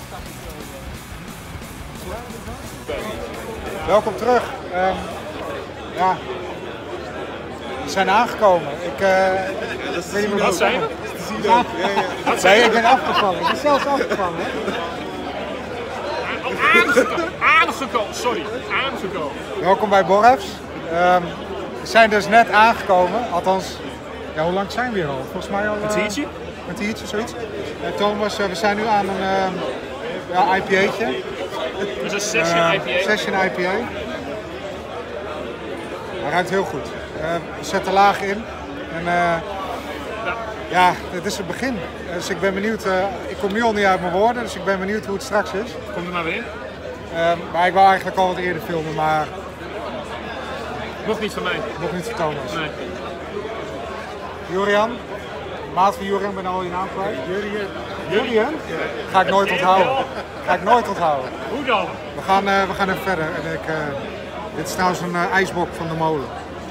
Welkom terug. Ja, we zijn aangekomen. Wat zijn we? Nee, ik ben afgevallen. Ik ben zelfs afgevallen. Aangekomen, sorry. Aangekomen. Welkom bij Borrefs. We zijn dus net aangekomen. Althans, ja, hoe lang zijn we hier al? Volgens mij al... Een tiertje? Een tiertje, zoiets. Thomas, we zijn nu aan een IPA'tje. Dus een session IPA. Session IPA. Hij ruikt heel goed. We zetten laag in. En ja, dit is het begin. Dus ik ben benieuwd. Ik kom nu al niet uit mijn woorden, dus ik ben benieuwd hoe het straks is. Kom er maar weer in. Maar ik wou eigenlijk al wat eerder filmen, maar... Nog niet van mij. Nog niet van Thomas. Nee. Jurian. Maat van Jurian, ben al je naam kwijt. Jurian? Ga ik nooit onthouden. Ga ik nooit onthouden. Hoe dan? We gaan even verder. En dit is trouwens een ijsbok van de molen.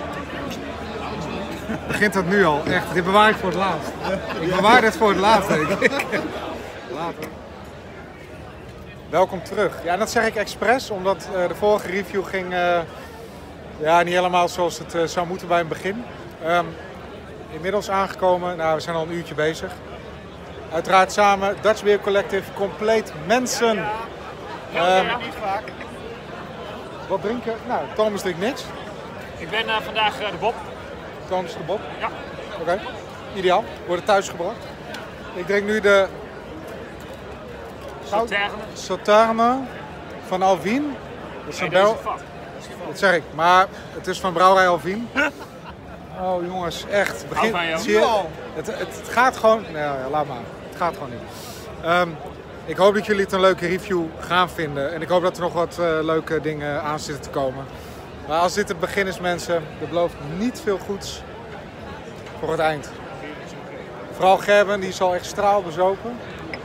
Begint dat nu al? Echt, dit bewaar ik voor het laatst. Ik bewaar dit voor het laatst, denk ik. Later. Welkom terug. Ja, dat zeg ik expres, omdat de vorige review ging ja, niet helemaal zoals het zou moeten bij een begin. Inmiddels aangekomen, nou, we zijn al een uurtje bezig. Uiteraard samen, Dutch Beer Collective, compleet mensen. Niet vaak. Wat drinken? Nou, Thomas drinkt niks. Ik ben vandaag de Bob. Thomas de Bob. Ja. Oké, ideaal. Worden thuis gebracht. Ik drink nu de Sauterne van Alvin. Dat is een bel. Dat zeg ik, maar het is van brouwerij Alvin. Oh jongens, echt. Zie je? Het gaat gewoon. Nee, ja, laat maar. Het gaat gewoon niet. Ik hoop dat jullie het een leuke review gaan vinden. En ik hoop dat er nog wat leuke dingen aan zitten te komen. Maar als dit het begin is, mensen, er belooft niet veel goeds voor het eind. Vooral Gerben, die is al echt straalbezopen.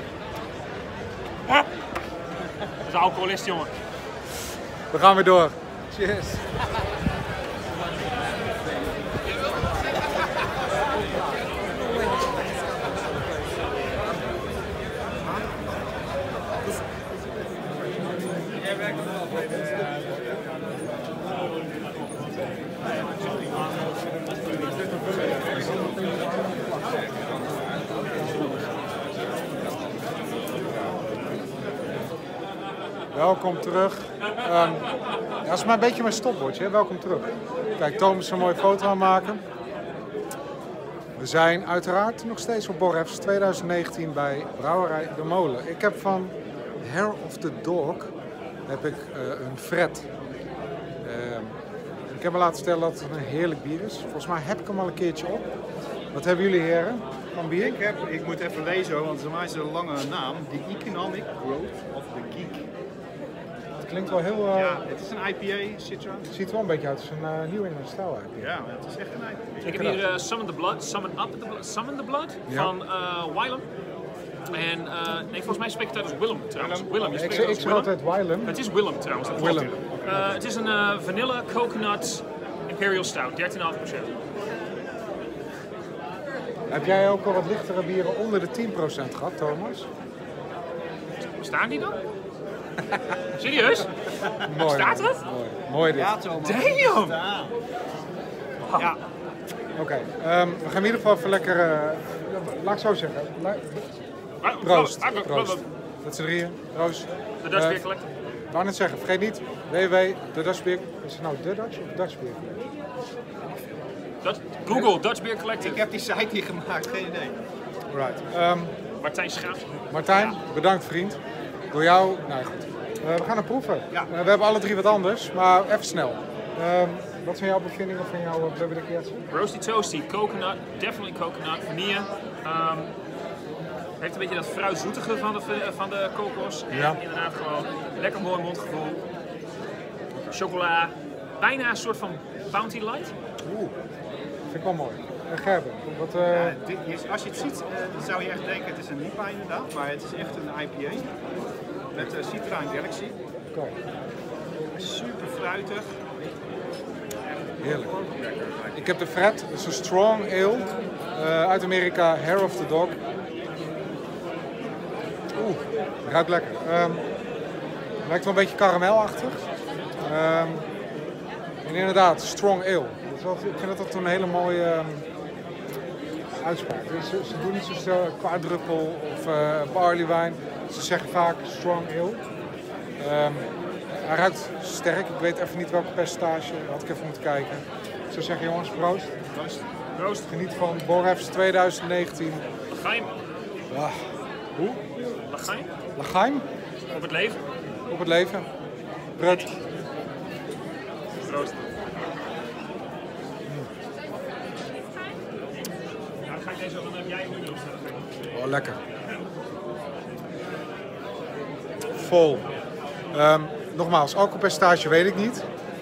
Dat is een alcoholist, jongen. We gaan weer door. Cheers. Welkom terug. Dat is maar een beetje mijn stopwatch, welkom terug. Kijk, Thomas is een mooie foto aan het maken. We zijn uiteraard nog steeds op Borrefs 2019 bij Brouwerij De Molen. Ik heb van Hair of the Dog een Fred. Ik heb me laten vertellen dat het een heerlijk bier is. Volgens mij heb ik hem al een keertje op. Wat hebben jullie heren van bier? Ik moet even lezen, want voor mij is het een lange naam. The Economic Growth of the Geek. Het klinkt wel heel... Ja, het is een IPA, Citra. Het ziet er wel een beetje uit als een New England stijl IPA. Ja, het is echt een IPA. Ik heb hier Summon the Blood Ja. van Wylam. En nee, volgens mij spreek je het uit als Willem trouwens. Willem, je spreekt Ik het zeg als altijd Wylam. Het is Willem trouwens. Dat Willem. klopt. Het is een vanilla coconut Imperial Stout, 13,5%. Heb jij ook al wat lichtere bieren onder de 10% gehad, Thomas? Staan die dan? Serieus? Mooi. Staat het? Mooi dit. Ja, Thomas. Damn! Ja. Oké, we gaan in ieder geval even lekker... laat ik zo zeggen. Proost. Proost. Met z'n drieën. Proost. De Dutch Beer Collective. Ik wou net zeggen, vergeet niet, Dutch Beer... Is het nou de Dutch of Dutch Beer? Google Dutch Beer Collective. Ik heb die site hier gemaakt, geen idee. Right. Martijn Schaap. Martijn, bedankt vriend. Door jou, nou goed. We gaan het proeven. Ja. We hebben alle drie wat anders, maar even snel. Wat zijn jouw bevindingen van jouw blubberdekeertje? Roasty Toasty, coconut, definitely coconut, vanille. Heeft een beetje dat fruitzoetige van de kokos. Ja. En inderdaad gewoon lekker mooi mondgevoel. Chocola, bijna een soort van Bounty Light. Vind ik wel mooi. Gerben, wat... Als je het ziet, zou je echt denken het is een IPA inderdaad, maar het is echt een IPA. Met Citra en Galaxy. Okay. Super fruitig. Heerlijk. Ik heb de Fred, dat is een strong ale uit Amerika, Hair of the Dog. Ruikt lekker. Lijkt wel een beetje karamelachtig. En inderdaad, strong ale. Ik vind dat een hele mooie uitspraak. Dus ze doen niet zo quadruple of barley wine. Ze zeggen vaak strong ale. Hij ruikt sterk. Ik weet even niet welke percentage. Had ik even moeten kijken. Ik zou zeggen, jongens, proost. Proost. Geniet van Borefs 2019. Lachaim. Hoe? Lachaim. Lachaim? Op het leven. Op het leven. Prut. Proost. Nou, dan ga ik deze dan heb jij nu opstellen. Oh, lekker. Vol. Nogmaals, alcoholpercentage weet ik niet.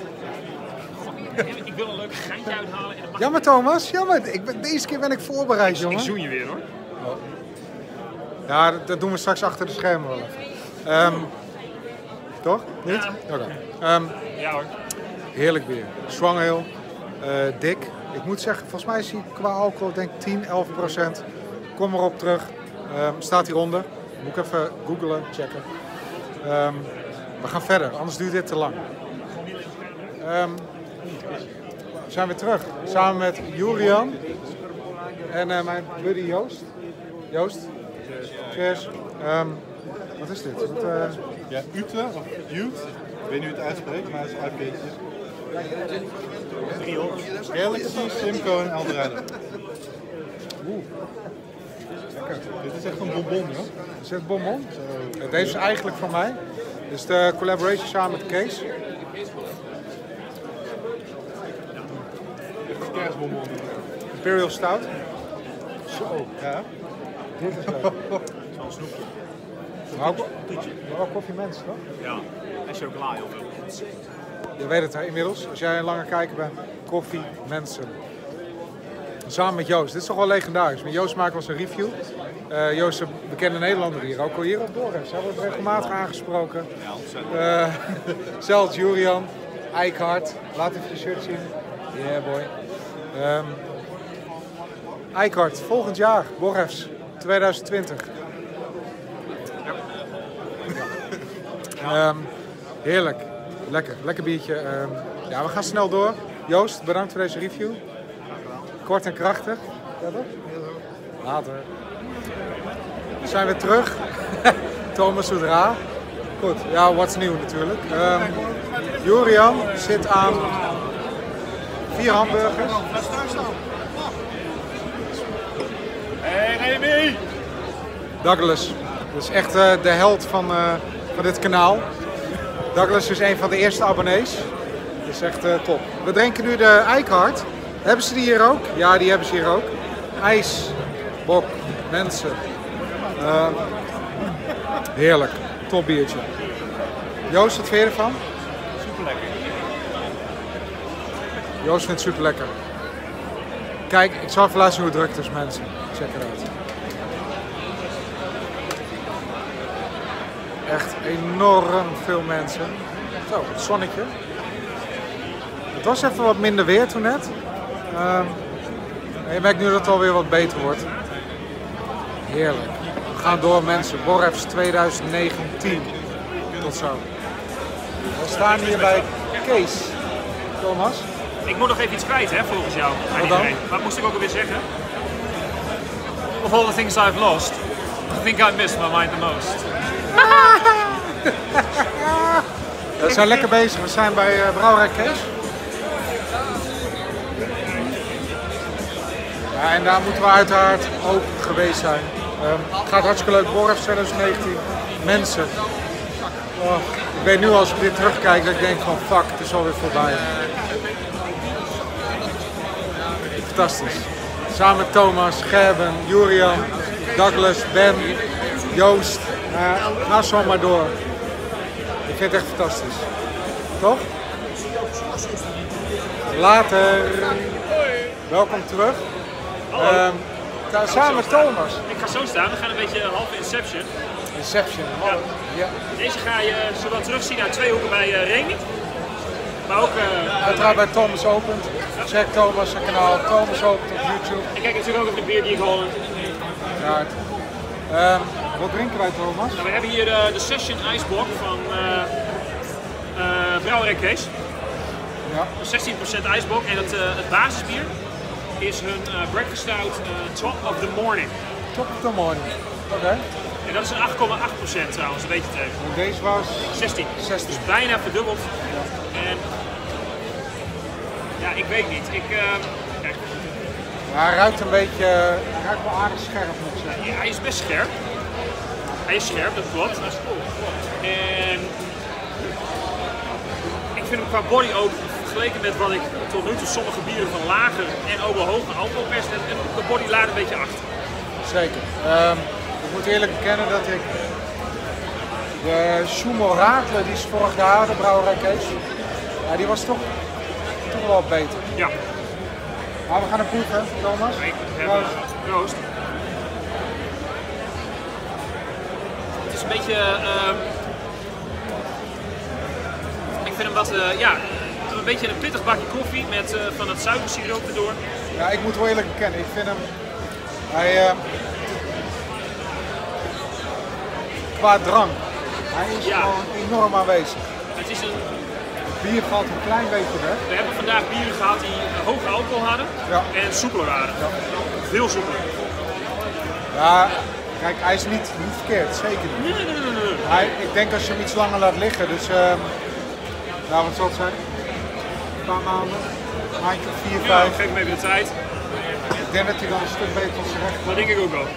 Ik wil een leuk geintje uithalen. En Jammer Thomas, jammer. Deze keer ben ik voorbereid, jongen. Ik zoen je weer hoor. Oh. Ja, dat doen we straks achter de schermen wel even. Toch? Niet? Ja. Oké. Ja hoor. Heerlijk bier. Strong ale. Dik. Ik moet zeggen, volgens mij is hij qua alcohol denk ik 10, 11%. Kom erop terug. Staat hieronder. Moet ik even googlen, checken. We gaan verder, anders duurt dit te lang. We zijn weer terug. Samen met Jurian en mijn buddy Joost. Joost? Cheers. Wat is dit? Ja, Ute of Ute. Ik weet niet hoe het uitspreekt, maar het is IPA'tjes. Galaxy, Simcoe en Eldorado. Lekker. Dit is echt een bonbon, hoor. Is dit bonbon? Deze is eigenlijk van mij. Dit is de collaboration samen met Kees. Echt een kerstbonbon. Imperial Stout. Zo. Ja. Dit is leuk. Zo'n snoepje. Maar ook koffie mensen, toch? Ja. En chocola heel veel. Je weet het hè, inmiddels. Als jij een langer kijker bent. Koffie mensen. Samen met Joost. Dit is toch wel legendarisch. Met Joost maken we een review. Joost is een bekende Nederlander hier. Ook al hier op Borefs. Hij wordt regelmatig aangesproken. Ja, ontzettend. Zelfs Jurian. Eikhart. Laat even je shirt zien. Yeah boy. Eikhart. Volgend jaar. Borefs. 2020. Heerlijk. Lekker. Lekker biertje. Ja, we gaan snel door. Joost, bedankt voor deze review. Kort en krachtig. Ja, toch? Later. We zijn weer terug. Thomas zodra. Goed, ja, what's nieuw natuurlijk. Jurian zit aan 4 hamburgers. Hey Remy! Douglas, dat is echt de held van dit kanaal. Douglas is een van de eerste abonnees. Dat is echt top. We drinken nu de Eikhart. Hebben ze die hier ook? Ja, die hebben ze hier ook. IJs, bok, mensen. Heerlijk. Top biertje. Joost, wat vind je ervan? Super lekker. Joost vindt het super lekker. Kijk, ik zal even laten zien hoe het druk is, mensen. Check het uit. Echt enorm veel mensen. Zo, het zonnetje. Het was even wat minder weer toen net. Je merkt nu dat het alweer wat beter wordt. Heerlijk. We gaan door mensen. Borefs 2019. Tot zo. We staan hier bij Kees. Thomas. Ik moet nog even iets kwijt hè, volgens jou. Wat dan? Wat moest ik ook alweer zeggen? Of all the things I've lost, I think I miss my mind the most. We zijn lekker bezig. We zijn bij Brouwerij Kees. Ja, en daar moeten we uiteraard ook geweest zijn. Het gaat hartstikke leuk. Borefs 2019. Mensen. Oh, ik weet nu als ik dit terugkijk dat ik denk van fuck, het is alweer voorbij. Fantastisch. Samen met Thomas, Gerben, Jurian, Douglas, Ben, Joost. Ga zo maar door. Ik vind het echt fantastisch. Toch? Later. Welkom terug. Samen met Thomas. Ik ga zo staan, we gaan een beetje halve Inception. Inception. Ja. Deze ga je zowel terugzien uit 2 hoeken bij Remy, maar ook... Uiteraard bij Thomas Opent. Check Thomas zijn kanaal, Thomas Opent op YouTube. Ik kijk natuurlijk ook op de Beer Geek Holland. Ja, Wat drinken wij, Thomas? Nou, we hebben hier de Session Icebox van Brouwerij Kees. Ja. 16% ijsblok en het basisbier is hun breakfast stout Top of the Morning. Top of the morning. Oké. En dat is een 8,8% trouwens, weet je het even. En deze was 16. 16. Dus bijna verdubbeld. En ja, ik weet niet. Kijk, Ja, hij ruikt een beetje, hij ruikt wel aardig scherp moet ik zeggen. ja, hij is best scherp. Hij is scherp, dat klopt. En ik vind hem qua body ook vergeleken met wat ik tot nu toe sommige bieren van lager en ook wel hoger alcoholperst heb, en de body laat een beetje achter. Zeker. Ik moet eerlijk bekennen dat ik de Schumo Radler die ze vorig jaar hadden, Brouwerij Kees, ja, die was toch wel beter. Ja. Maar we gaan hem proeven, Thomas. Ik heb proost. Het is een beetje, ik vind hem wat, ja, een beetje een pittig bakje koffie met van het suikersiroop erdoor. Ja, ik moet wel eerlijk bekennen, ik vind hem, hij, qua drank, hij is gewoon enorm aanwezig. Het is een, Het bier valt een klein beetje weg. we hebben vandaag bieren gehad die hoge alcohol hadden en soepeler waren. Veel soepeler. Ja, kijk, hij is niet verkeerd, zeker niet. Nee. Ik denk als je hem iets langer laat liggen, dus nou wat zal het zijn? Een paar maanden, een maandje of 4, 5. Ja, geef hem even de tijd. Ik denk dat hij dan een stuk beter tot zijn recht Dat denk ik ook wel.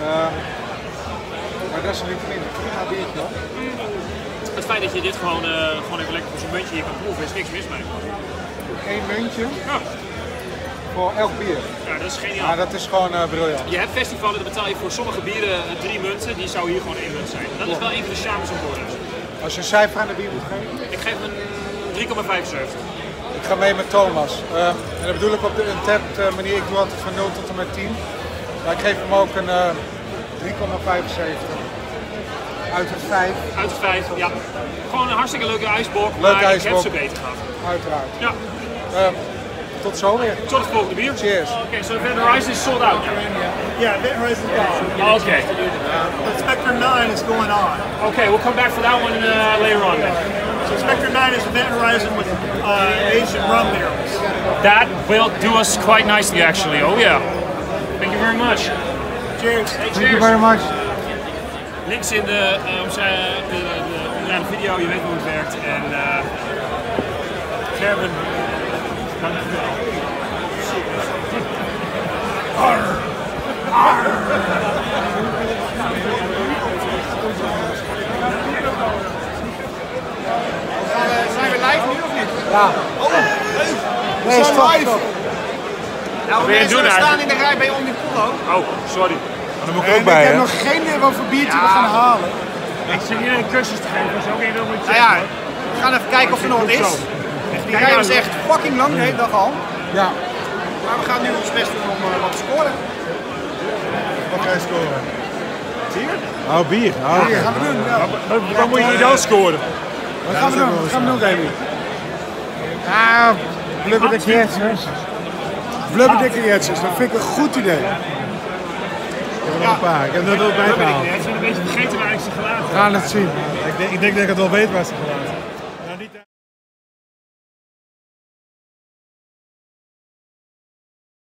maar dat is er niet in. Prima biertje hoor. Het feit dat je dit gewoon even lekker voor zo'n muntje hier kan proeven, is niks mis mee. 1 muntje Ja, voor elk bier. ja dat is geniaal. Ja, dat is gewoon briljant. Je hebt festivalen, dan betaal je voor sommige bieren 3 munten, die zou hier gewoon 1 munt zijn. Dat is wel een van de charmes van Bordeaux. Als je een cijfer aan de bier moet geven, Ik geef hem een 3,75. ik ga mee met Thomas. En dat bedoel ik op de untapped manier. Ik doe altijd van 0 tot en met 10. Maar ik geef hem ook een 3,75. Uit de 5. Uit de 5, ja. Gewoon een hartstikke leuke ijsblok, Leuke maar ik heb ijsblok. ze beter gehad. Uiteraard. Ja, Tot zo weer. tot het volgende bier. Cheers. Okay, so Event Horizon is sold out. Yeah, Event Horizon is gone. Okay. But Spectre 9 is going on. Okay, we'll come back for that one later on then. So Spectre 9 is Event Horizon with Asian rum barrels. That will do us quite nicely actually, oh yeah. Thank you very much. Cheers. Hey, Thank you very much. Links in de onderaan de video, je weet hoe het werkt. En Gerben, dankjewel. Zijn we live nu of niet? Ja. Nee, stop. Nou, ben je mensen doen we staan eigenlijk? in de rij bij Omnipollo. Oh, sorry. Daar moet ik ook bij, Ik heb hè? nog geen idee wat voor biertje we gaan halen. Ik zit hier een cursus te geven, dus ook even wat Nou ja, we gaan even kijken of er nog wat is. Die rij was echt fucking lang de hele dag al. Ja. Maar we gaan nu ons best doen om wat te scoren. Wat ga je scoren? Bier? Oh, bier. Oh, oké. Gaan we doen, ja. Wat moet je hier dan scoren? Wat gaan we doen? Wat gaan we doen, Remy? Ah, blubberdikke jetsers. Blubberdikke jetsers, dat vind ik een goed idee. Ik heb er nog een paar. Ik heb er net wel bij gehaald. Het is een beetje vergeten waar ik ze gelaten heb. We gaan het zien. Ik denk dat ik het wel weet waar ze gelaten.